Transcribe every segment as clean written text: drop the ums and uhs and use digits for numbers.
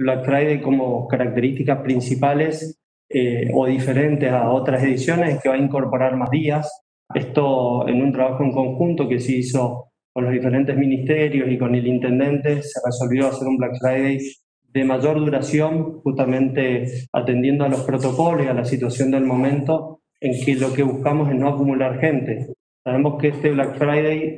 Black Friday como características principales o diferentes a otras ediciones es que va a incorporar más días. Esto en un trabajo en conjunto que se hizo con los diferentes ministerios y con el intendente, se resolvió hacer un Black Friday de mayor duración, justamente atendiendo a los protocolos y a la situación del momento, en que lo que buscamos es no acumular gente. Sabemos que este Black Friday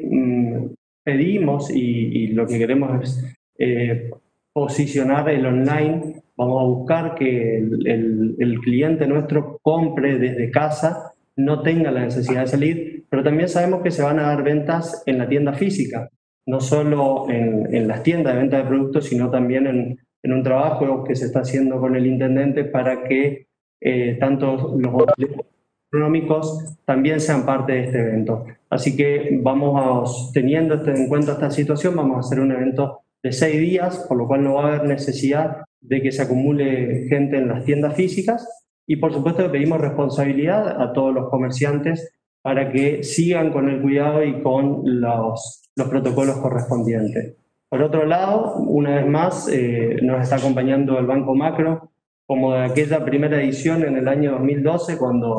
pedimos y lo que queremos es posicionar el online. Vamos a buscar que el cliente nuestro compre desde casa, no tenga la necesidad de salir, pero también sabemos que se van a dar ventas en la tienda física, no solo en las tiendas de venta de productos, sino también en un trabajo que se está haciendo con el intendente para que tanto los hoteles económicos también sean parte de este evento. Así que teniendo en cuenta esta situación, vamos a hacer un evento de 6 días, por lo cual no va a haber necesidad de que se acumule gente en las tiendas físicas y por supuesto pedimos responsabilidad a todos los comerciantes para que sigan con el cuidado y con los protocolos correspondientes. Por otro lado, una vez más, nos está acompañando el Banco Macro, como de aquella primera edición en el año 2012,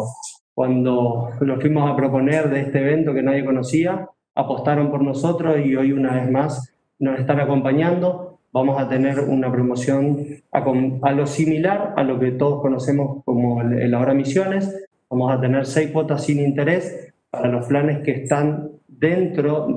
cuando lo fuimos a proponer de este evento que nadie conocía, apostaron por nosotros y hoy una vez más nos están acompañando. Vamos a tener una promoción a lo similar a lo que todos conocemos como el Ahora Misiones. Vamos a tener 6 cuotas sin interés para los planes que están dentro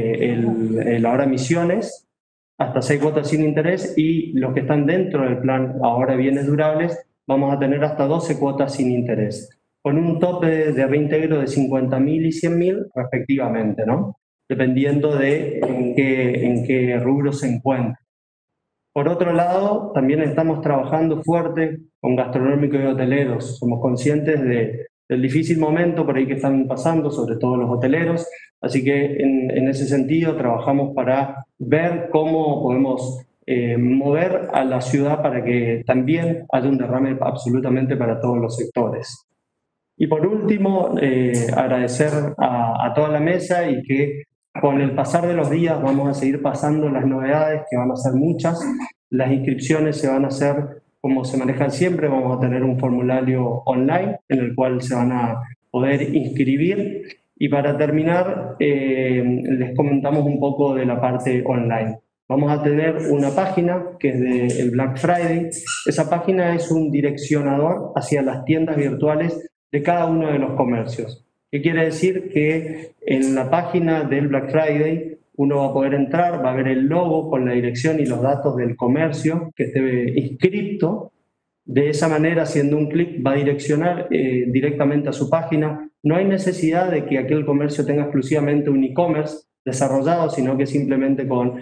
del Ahora Misiones, hasta 6 cuotas sin interés, y los que están dentro del plan Ahora Bienes Durables vamos a tener hasta 12 cuotas sin interés, con un tope de reintegro de 50.000 y 100.000 respectivamente, ¿no? Dependiendo de en qué rubro se encuentra. Por otro lado, también estamos trabajando fuerte con gastronómicos y hoteleros. Somos conscientes del difícil momento por ahí que están pasando, sobre todo los hoteleros. Así que en ese sentido trabajamos para ver cómo podemos mover a la ciudad para que también haya un derrame absolutamente para todos los sectores. Y por último, agradecer a toda la mesa y que con el pasar de los días vamos a seguir pasando las novedades, que van a ser muchas. Las inscripciones se van a hacer como se manejan siempre. Vamos a tener un formulario online en el cual se van a poder inscribir. Y para terminar, les comentamos un poco de la parte online. Vamos a tener una página que es del Black Friday. Esa página es un direccionador hacia las tiendas virtuales de cada uno de los comercios. ¿Qué quiere decir? Que en la página del Black Friday uno va a poder entrar, va a ver el logo con la dirección y los datos del comercio que esté inscrito. De esa manera, haciendo un clic, va a direccionar directamente a su página. No hay necesidad de que aquel comercio tenga exclusivamente un e-commerce desarrollado, sino que simplemente con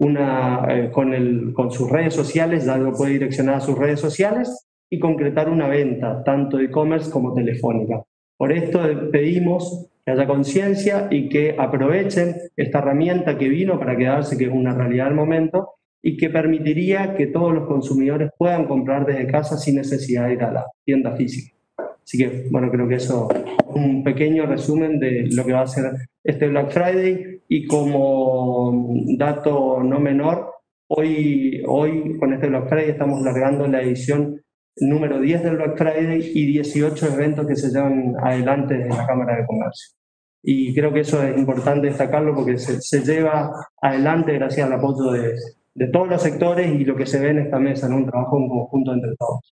sus redes sociales ya lo puede direccionar a sus redes sociales y concretar una venta, tanto de e-commerce como telefónica. Por esto pedimos que haya conciencia y que aprovechen esta herramienta que vino para quedarse, que es una realidad del momento, y que permitiría que todos los consumidores puedan comprar desde casa sin necesidad de ir a la tienda física. Así que, bueno, creo que eso es un pequeño resumen de lo que va a ser este Black Friday. Y como dato no menor, hoy con este Black Friday estamos largando la edición número 10 del Black Friday y 18 eventos que se llevan adelante desde la Cámara de Comercio. Y creo que eso es importante destacarlo porque se lleva adelante gracias al apoyo de todos los sectores y lo que se ve en esta mesa, ¿no? Un trabajo en conjunto entre todos.